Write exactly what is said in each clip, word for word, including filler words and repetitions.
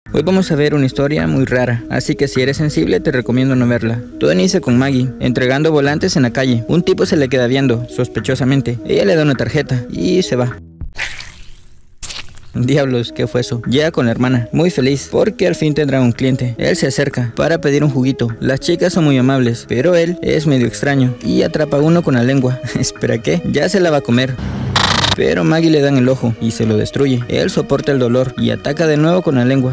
Hoy vamos a ver una historia muy rara, así que si eres sensible te recomiendo no verla. Todo inicia con Maggie, entregando volantes en la calle. Un tipo se le queda viendo, sospechosamente. Ella le da una tarjeta y se va. Diablos, ¿qué fue eso? Llega con la hermana, muy feliz, porque al fin tendrá un cliente. Él se acerca para pedir un juguito. Las chicas son muy amables, pero él es medio extraño y atrapa a uno con la lengua. ¿Espera qué? Ya se la va a comer. Pero Maggie le da en el ojo y se lo destruye. Él soporta el dolor y ataca de nuevo con la lengua.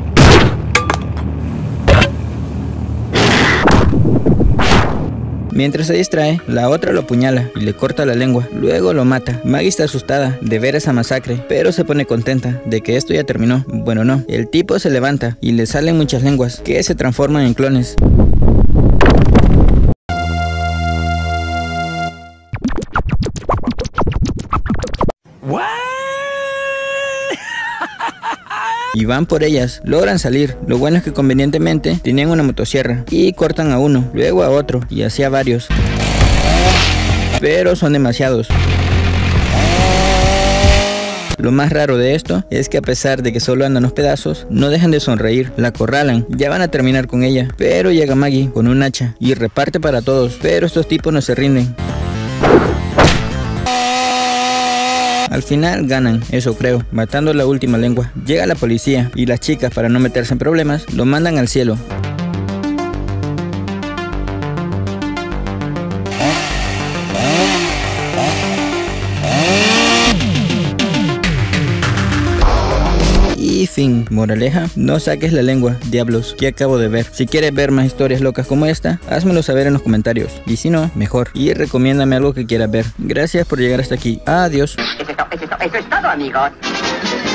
Mientras se distrae, la otra lo apuñala y le corta la lengua, luego lo mata. Maggie está asustada de ver esa masacre, pero se pone contenta de que esto ya terminó. Bueno, no, el tipo se levanta y le salen muchas lenguas que se transforman en clones. Y van por ellas, logran salir. Lo bueno es que convenientemente tenían una motosierra y cortan a uno, luego a otro y así a varios. Pero son demasiados. Lo más raro de esto es que a pesar de que solo andan los pedazos, no dejan de sonreír, la acorralan, ya van a terminar con ella. Pero llega Maggie con un hacha y reparte para todos, pero estos tipos no se rinden. Al final ganan, eso creo, matando la última lengua. Llega la policía y las chicas, para no meterse en problemas, lo mandan al cielo. Y fin, moraleja, no saques la lengua, diablos, que acabo de ver. Si quieres ver más historias locas como esta, házmelo saber en los comentarios. Y si no, mejor. Y recomiéndame algo que quieras ver. Gracias por llegar hasta aquí. Adiós. Eso es todo, eso es todo, amigos.